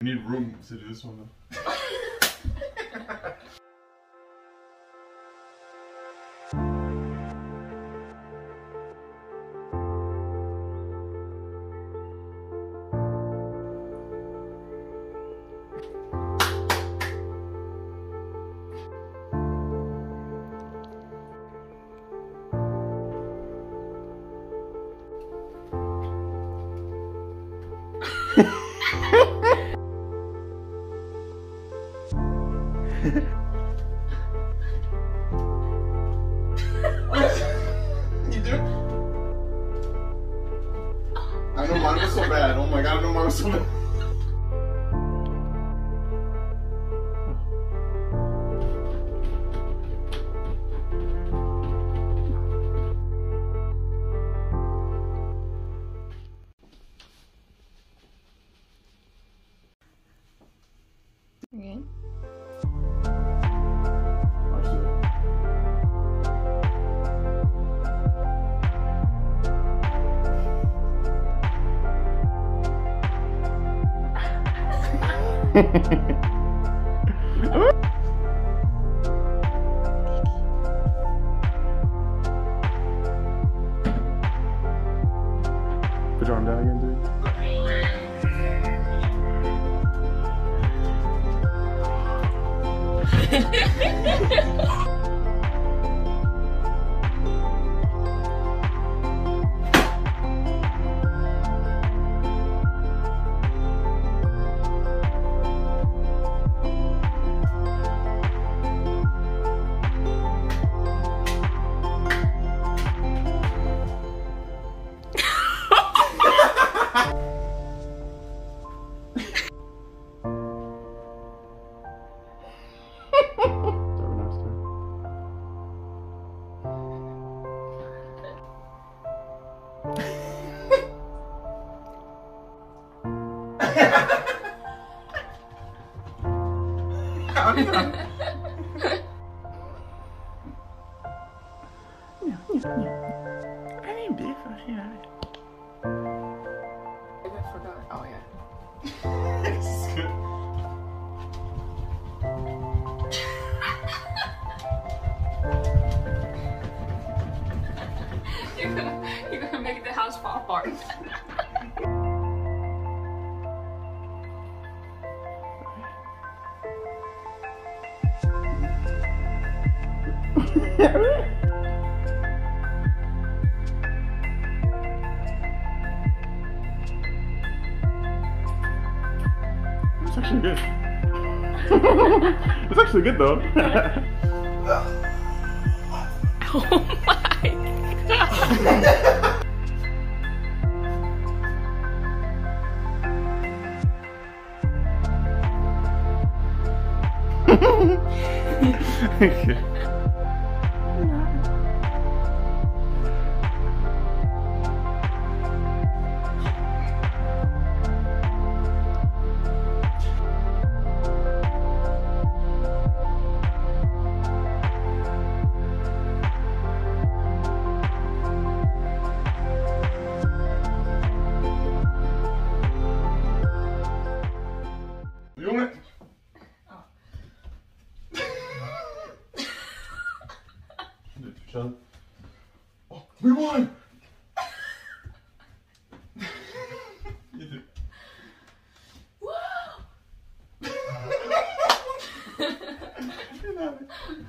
We need room to do this one though. You do? I know mine was so bad. Oh my god, I know mine was so bad. Okay. Put your arm down again, dude. I didn't beef her, you know. I forgot. Oh yeah. This is good. You're gonna make the house fall apart. It's actually good. It's actually good though. Oh my Okay. You want it? Sean. Oh, we won! You did. Woo! You're not-